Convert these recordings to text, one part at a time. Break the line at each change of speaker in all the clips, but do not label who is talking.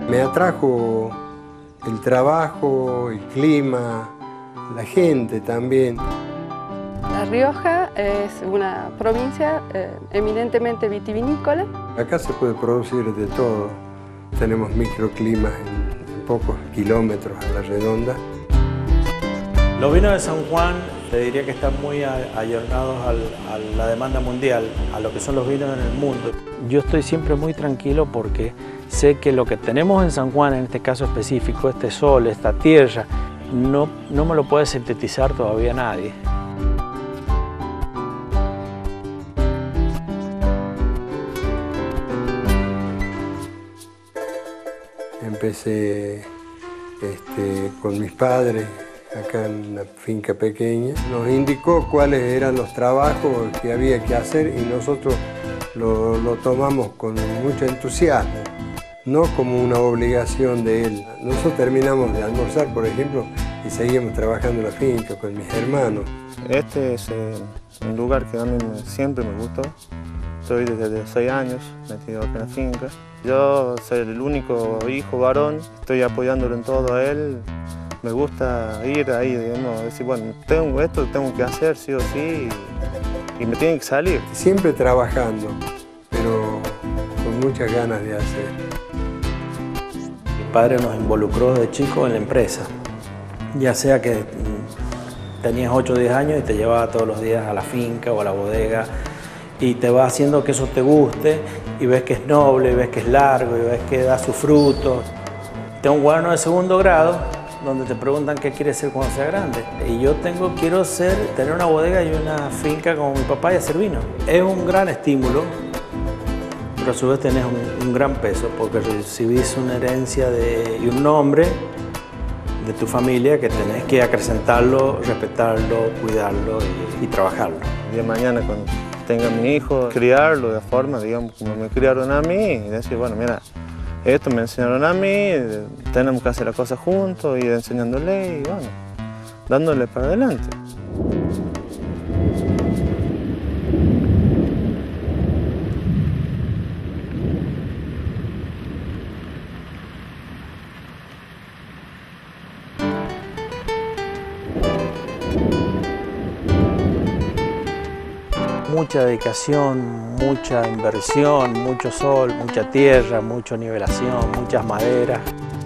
Me atrajo el trabajo, el clima, la gente también.
La Rioja es una provincia eminentemente vitivinícola.
Acá se puede producir de todo. Tenemos microclimas en pocos kilómetros a la redonda.
Los vinos de San Juan te diría que están muy ayornados a la demanda mundial, a lo que son los vinos en el mundo. Yo estoy siempre muy tranquilo porque sé que lo que tenemos en San Juan, en este caso específico, este sol, esta tierra, no me lo puede sintetizar todavía nadie.
Empecé con mis padres acá en una finca pequeña. Nos indicó cuáles eran los trabajos que había que hacer y nosotros lo tomamos con mucho entusiasmo, no como una obligación de él. Nosotros terminamos de almorzar, por ejemplo, y seguíamos trabajando en la finca con mis hermanos.
Este es un lugar que a mí siempre me gustó. Estoy desde 6 años metido acá en la finca. Yo soy el único hijo varón, estoy apoyándolo en todo a él. Me gusta ir ahí, digamos, decir, bueno, esto tengo que hacer sí o sí y me tiene que salir.
Siempre trabajando, pero con muchas ganas de hacer.
Mi padre nos involucró de chico en la empresa, ya sea que tenías 8 o 10 años y te llevaba todos los días a la finca o a la bodega y te va haciendo que eso te guste y ves que es noble, y ves que es largo y ves que da su fruto. Tengo un cuaderno de 2.º grado donde te preguntan qué quieres ser cuando sea grande. Y yo quiero tener una bodega y una finca como mi papá y hacer vino. Es un gran estímulo, pero a su vez tenés un gran peso porque recibís una herencia y un nombre de tu familia que tenés que acrecentarlo, respetarlo, cuidarlo y trabajarlo.
El día de mañana cuando tenga mi hijo, criarlo de forma, digamos, como me criaron a mí y decir, bueno, mira, esto me enseñaron a mí, tenemos que hacer las cosas juntos, ir enseñándole y bueno, dándole para adelante.
Mucha dedicación, mucha inversión, mucho sol, mucha tierra, mucha nivelación, muchas maderas.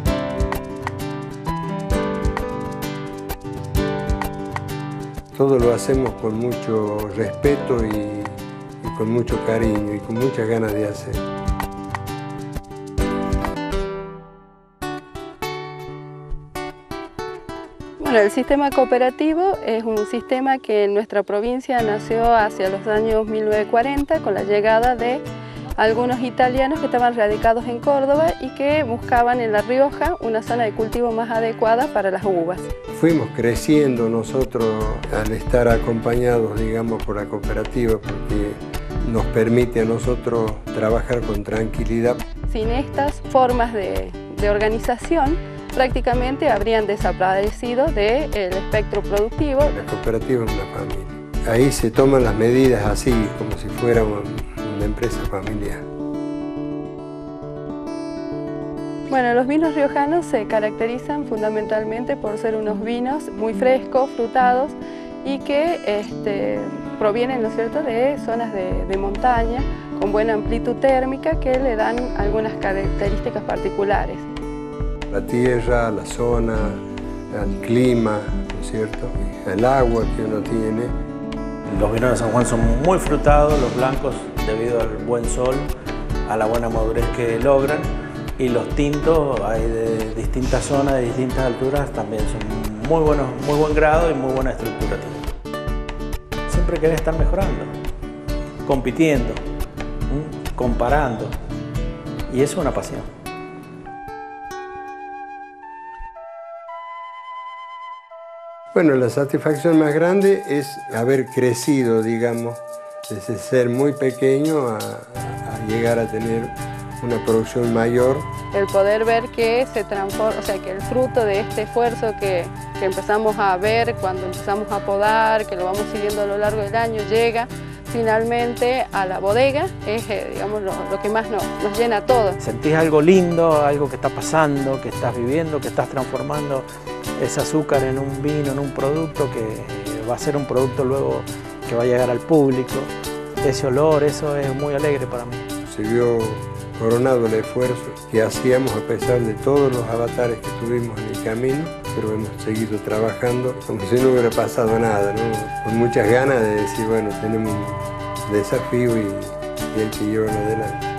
Todo lo hacemos con mucho respeto y con mucho cariño y con muchas ganas de hacer.
Bueno, el sistema cooperativo es un sistema que en nuestra provincia nació hacia los años 1940 con la llegada de algunos italianos que estaban radicados en Córdoba y que buscaban en La Rioja una zona de cultivo más adecuada para las uvas.
Fuimos creciendo nosotros al estar acompañados, digamos, por la cooperativa porque nos permite a nosotros trabajar con tranquilidad.
Sin estas formas de organización, prácticamente habrían desaparecido del espectro productivo.
La cooperativa es una familia. Ahí se toman las medidas así, como si fuera una empresa familiar.
Bueno, los vinos riojanos se caracterizan fundamentalmente por ser unos vinos muy frescos, frutados y que provienen, ¿no es cierto?, de zonas de montaña con buena amplitud térmica que le dan algunas características particulares.
La tierra, la zona, el clima, ¿no es cierto?, el agua que uno tiene.
Los vinos de San Juan son muy frutados, los blancos debido al buen sol, a la buena madurez que logran, y los tintos hay de distintas zonas, de distintas alturas, también son muy buen grado y muy buena estructura. Siempre querés estar mejorando, compitiendo, comparando, y eso es una pasión.
Bueno, la satisfacción más grande es haber crecido, digamos, desde ser muy pequeño a llegar a tener una producción mayor.
El poder ver que se transforma, o sea, que el fruto de este esfuerzo que empezamos a ver cuando empezamos a podar, que lo vamos siguiendo a lo largo del año, llega finalmente a la bodega es digamos, lo que más nos llena a todos.
Sentís algo lindo, algo que está pasando, que estás viviendo, que estás transformando ese azúcar en un vino, en un producto que va a ser un producto luego que va a llegar al público. Ese olor, eso es muy alegre para mí.
Se vio coronado el esfuerzo que hacíamos a pesar de todos los avatares que tuvimos en el camino, pero hemos seguido trabajando como si no hubiera pasado nada, ¿no? Con muchas ganas de decir, bueno, tenemos un desafío y hay que llevarlo adelante.